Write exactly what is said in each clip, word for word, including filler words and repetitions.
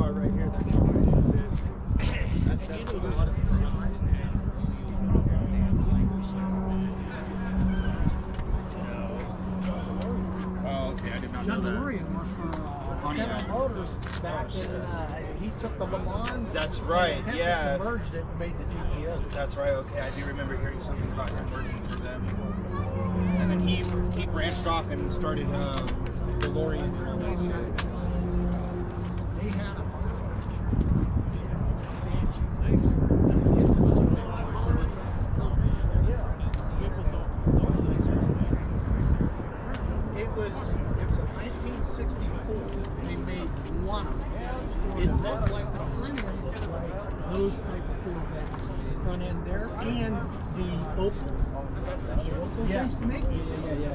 part right here that can do assist. That's that's a lot of Oh, okay. I did not know John that. DeLorean worked for uh, General Motors back in. Uh, he took the Le Mans. That's right. And Yeah. submerged it and made the G T O. That's right. Okay, I do remember hearing something about him working for them. And then he he branched off and started uh, DeLorean. They had a It was it was a nineteen sixty-four. They made one of them. It looked like the front end looked like those type of Corvettes. Front end there and the Opel. The Opel Yeah. used to make it. Yeah, yeah,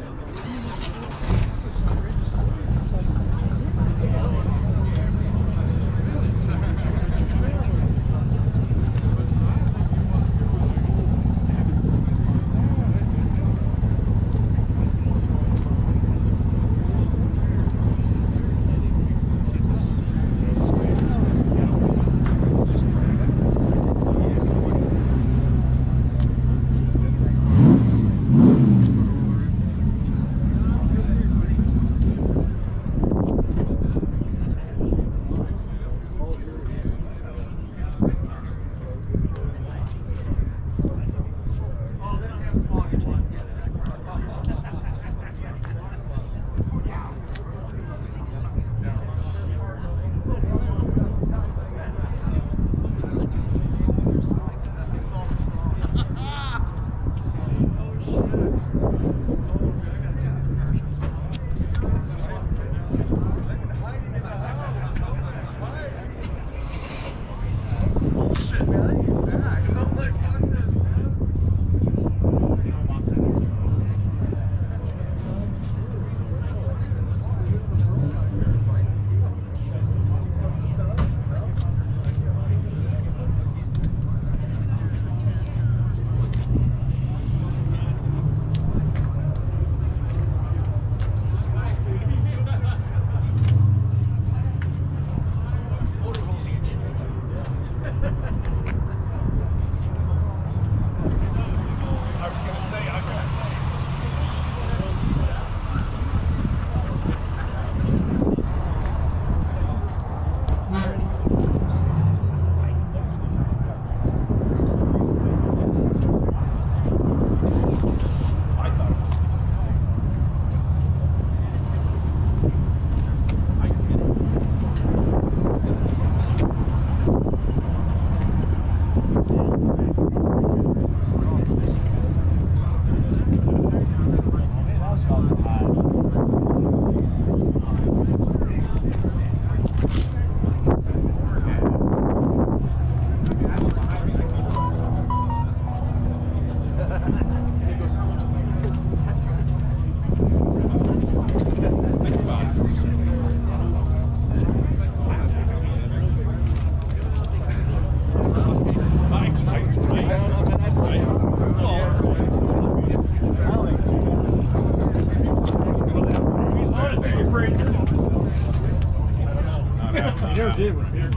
Sure did.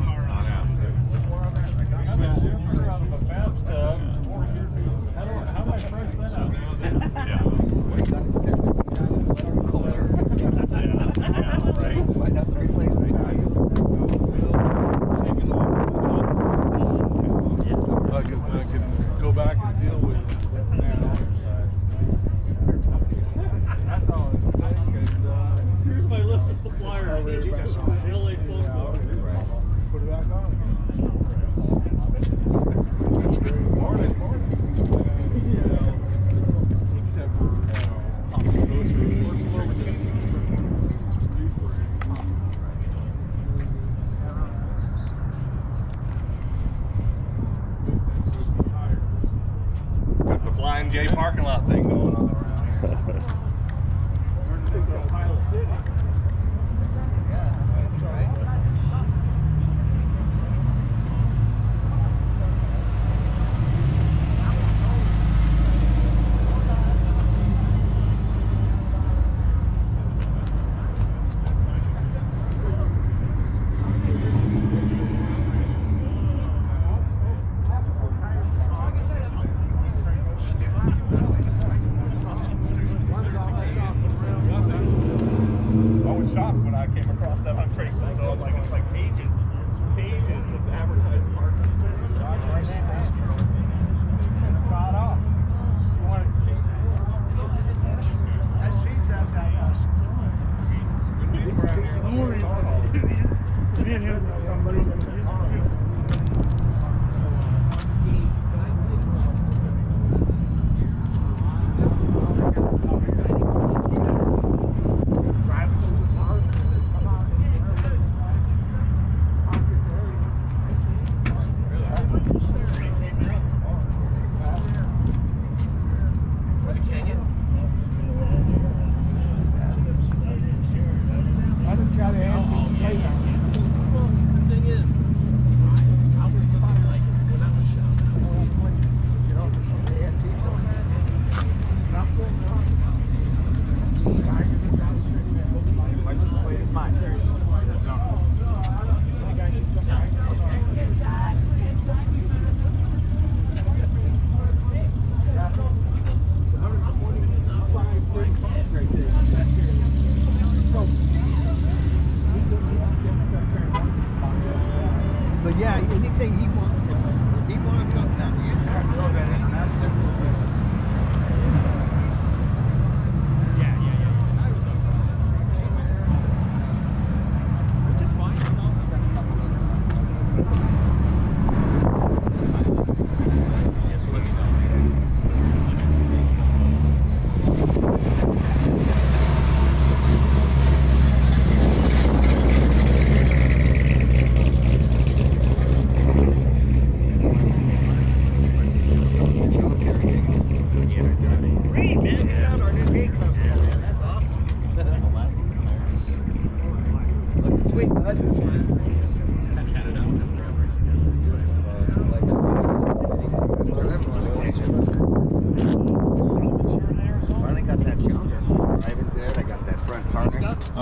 How do I press that out? Find out the replacement value. I can, I can go back and deal with it now. That's all. Here's my list of suppliers. Really cool. Put it back on. Morning, morning. Except for got the Flying J parking lot thing going on around here.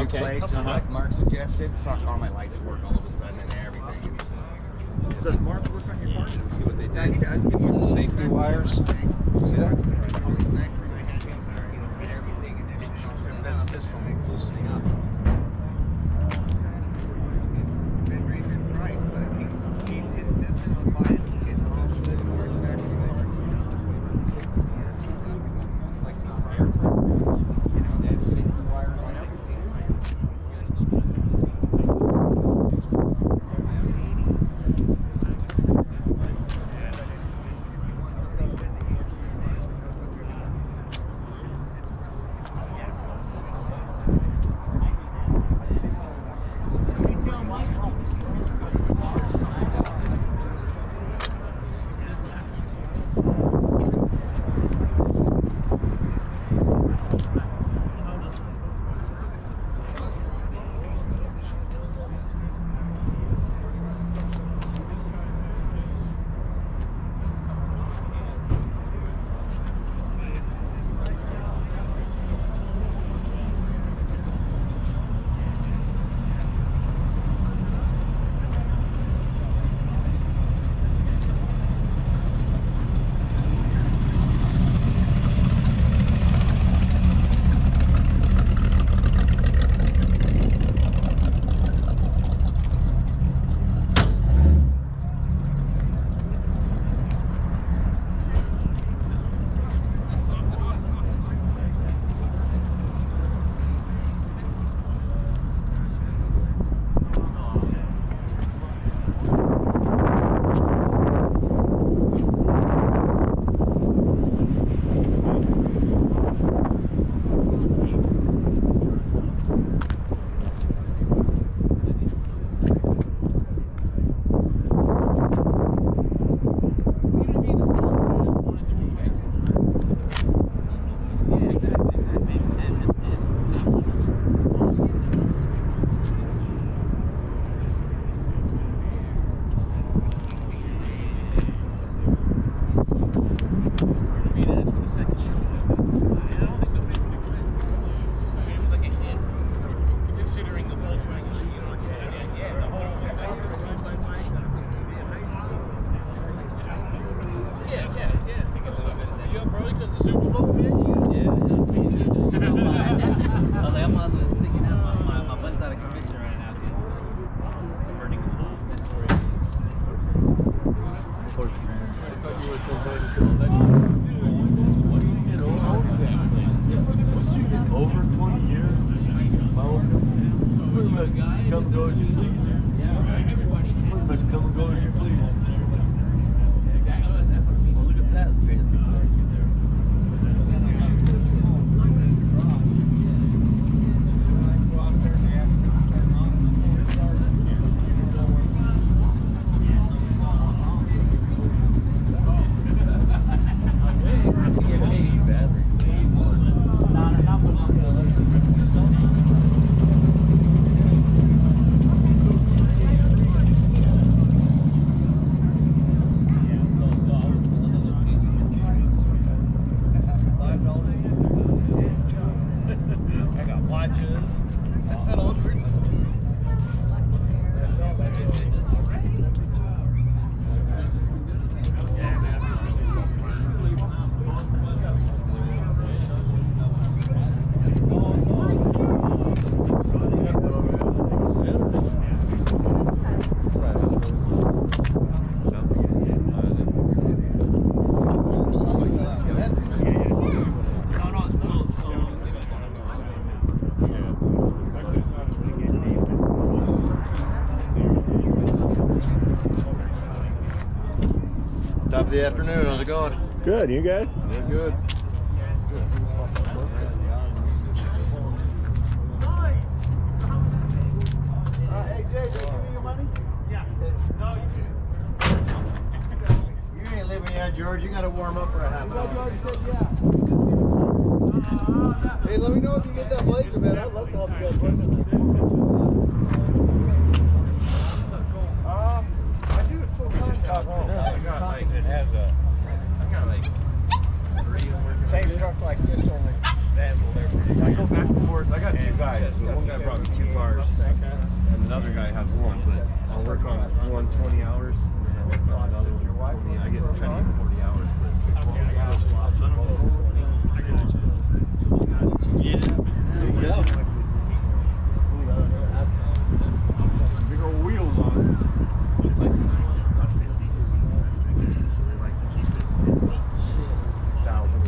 Okay. place, just Uh-huh. like Mark suggested. Fuck, all my lights work all of a sudden and everything. Does Mark work on your car? See what they did. He does. Give you the safety wires. See that? All these sniper in my hand, you know, and everything, and then it prevents this from loosening up. Been very good price, but he, he's insistent on buying, getting all the parts back from the parts. You know, that's why we're safety wires and stuff. Like the fire, you know, they have safety wires on everything. Top of the afternoon, how's it going? Good, you guys? Yeah, good. Hey, Jay, did you give me your money? Yeah. No, you didn't. You ain't living yet, George. You got to warm up for a half hour. George said yeah. Hey, let me know if you get that blazer, man. I'd love to help you guys work on that. Um, I do it full time now. I got like, it has a, I got like three working. Same truck like this, only that will there. I go back and forth I got two guys. But one guy brought me two cars, and another guy has one. But I'll work on one twenty hours, and I'll work on another one twenty. I get trying to get forty hours. But yeah, there you go. Big old wheels on it. So they like to keep it thousand.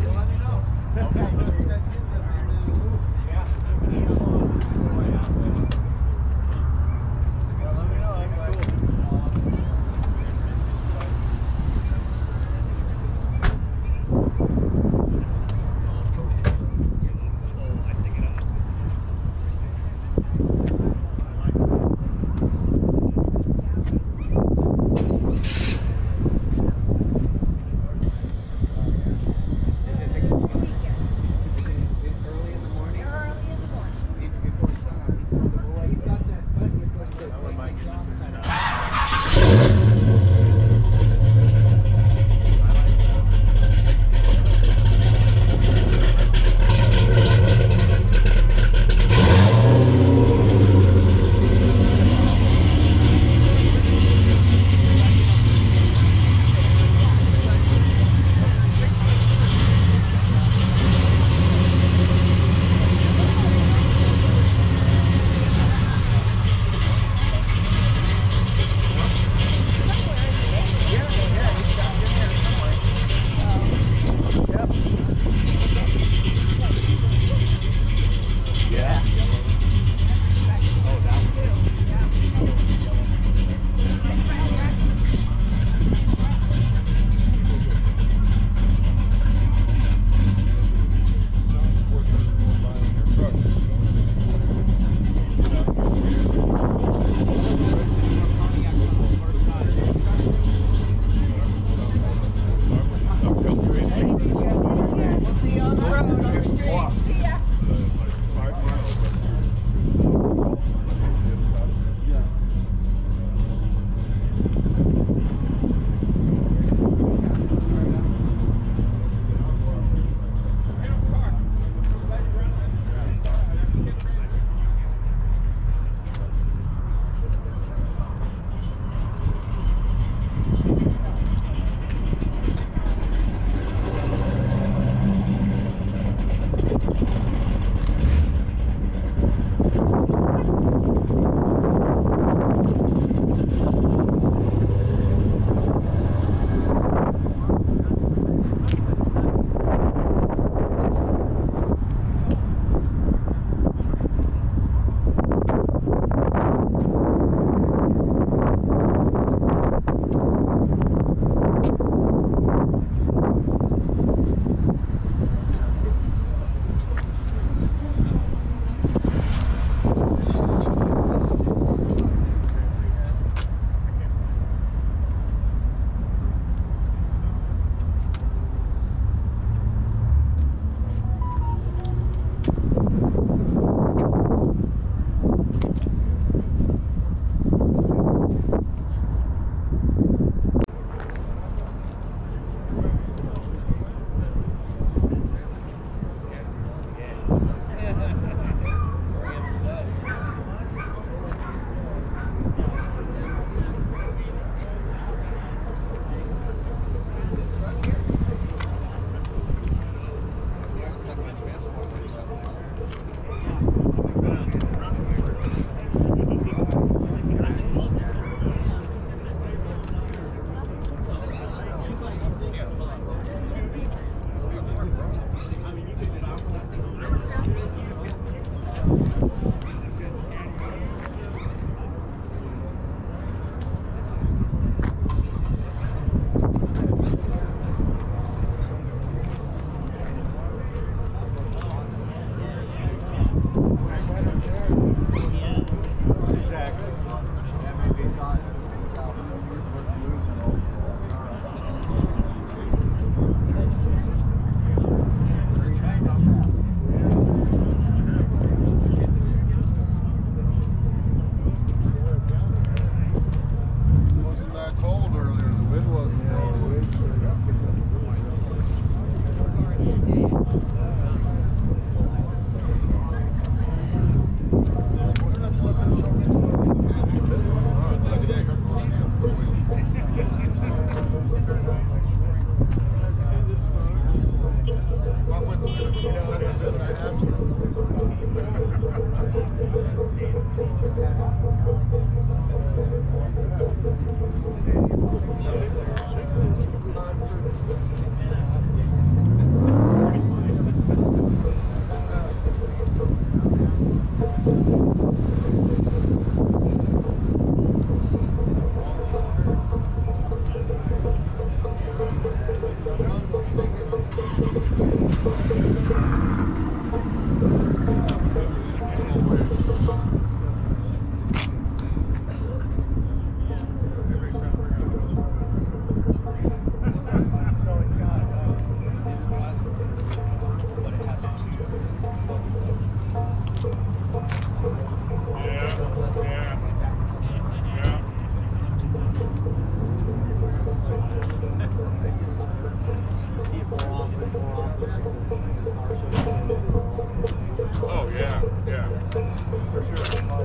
Oh yeah, yeah, for sure.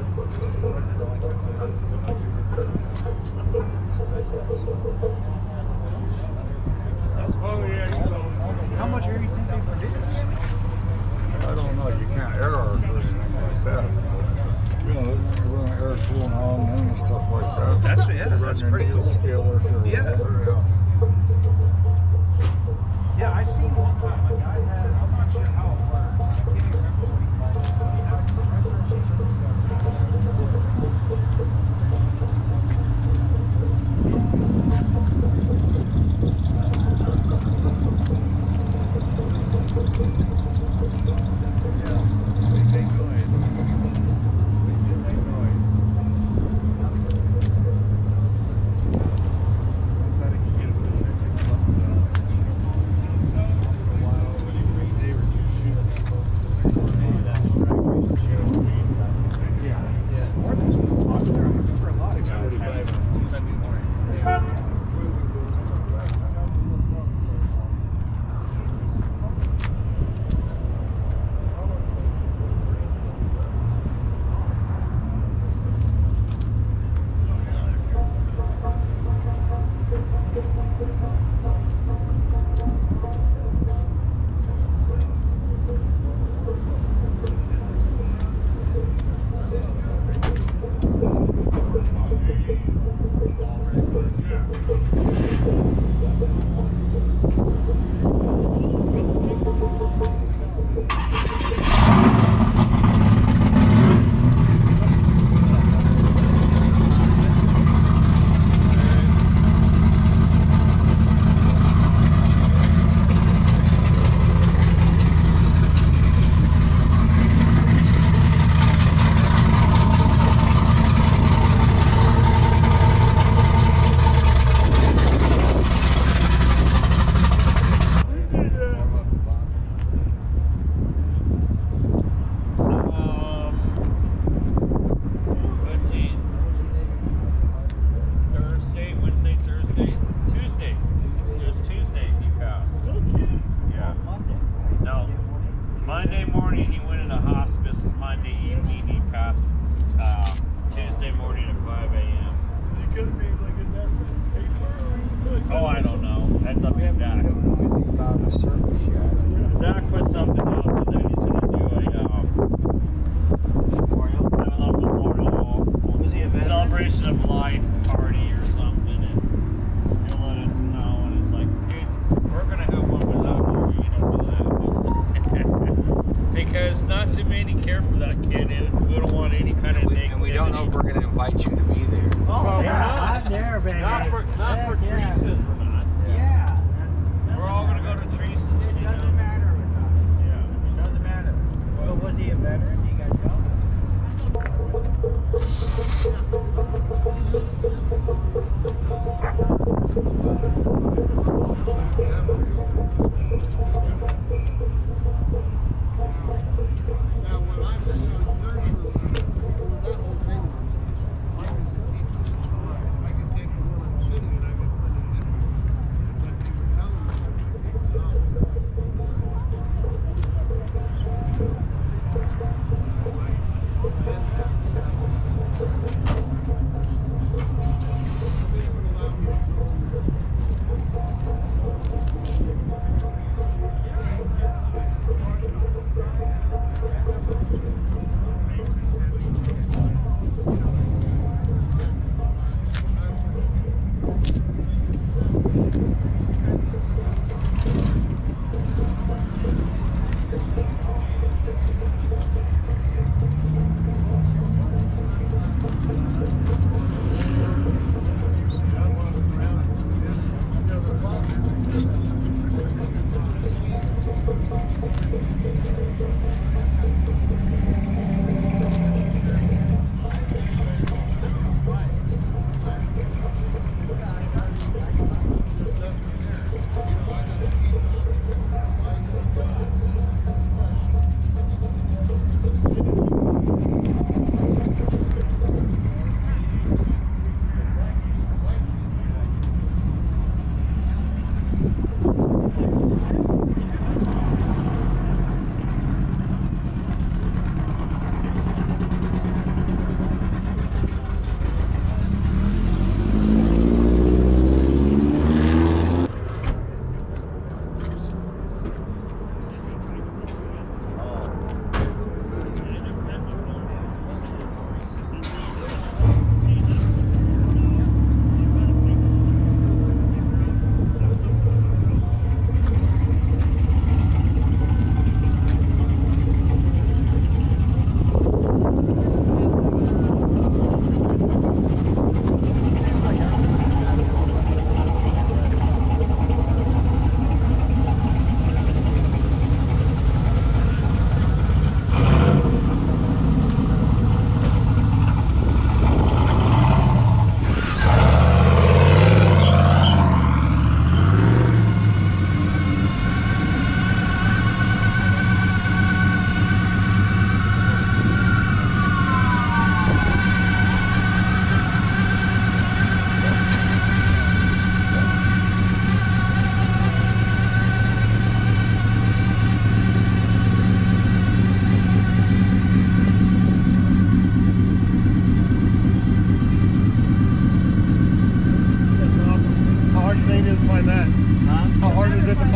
Oh yeah. How much air do you think they produce? I don't know. You can't air or anything like that. You know, you run air cooling on and stuff like that. That's yeah, You that's run pretty your cool. Scaler for Yeah. whatever, yeah. Yeah, I seen one time a guy had. I'm not sure how it worked. I can't even remember what he called it. But he had some pressure chambers. Monday morning he went into hospice, and Monday evening he passed uh, Tuesday morning at five A M Is it gonna be like a death paper? Oh, I don't know. That's up to Zach. About a service yet. Zach put something up, and then he's gonna do a um, have a little memorial Was he a veteran? celebration of life party or something, and he'll let us know. And it's like, dude, we're gonna have one without you. You don't know that. Because not too many care for that kid, and we don't want any kind of And we, negativity. and we don't know if we're going to invite you to be there. Oh, Well, yeah, not- I'm there, baby. Not for, not Heck for yeah. Teresa's, we're not. Yeah. We're all gonna go to Teresa's. It you know? doesn't matter with us. Yeah. It doesn't matter. Well, was he a veteran? He got Now, when I was in nursery, well, that whole thing was, I was a teacher. I could take it while I'm sitting and I could put it in. But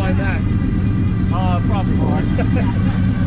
mind that. Uh, probably not.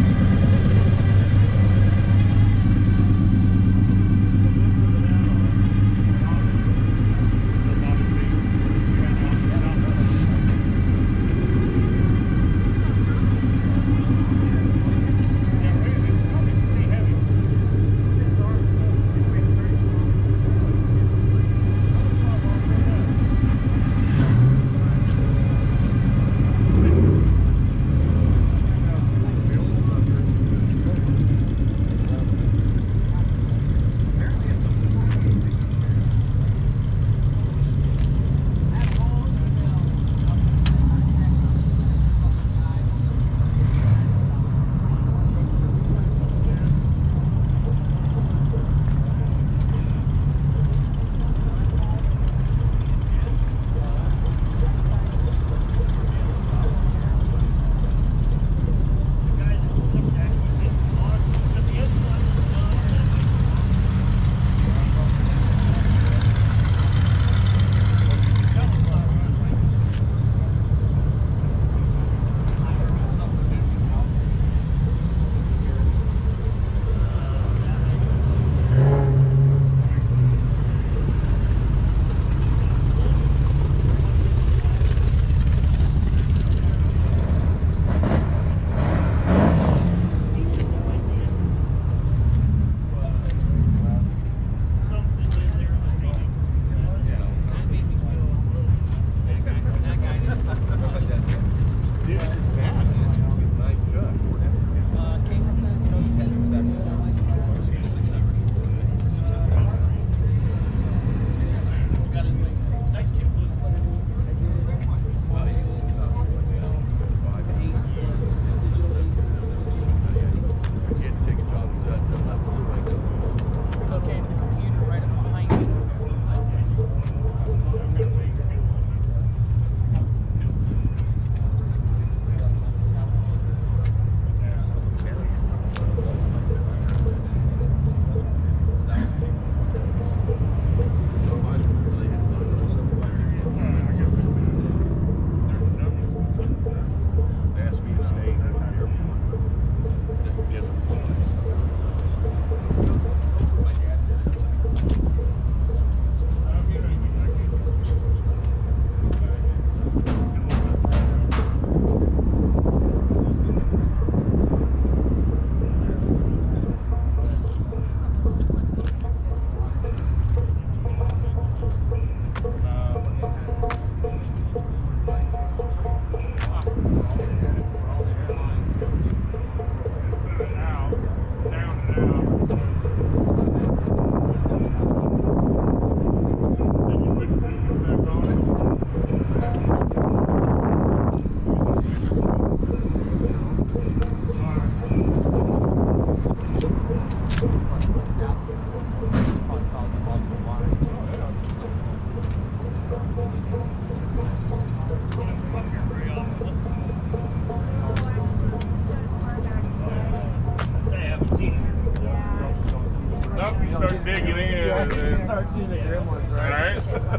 Nope, you start digging in. Yeah, and you then- start seeing the gremlins, right? Alright.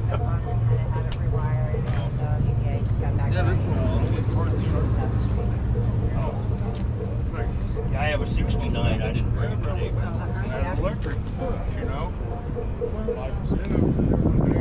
Yeah, I have a sixty-nine. I didn't bring it today. That's electric, you know. five percent of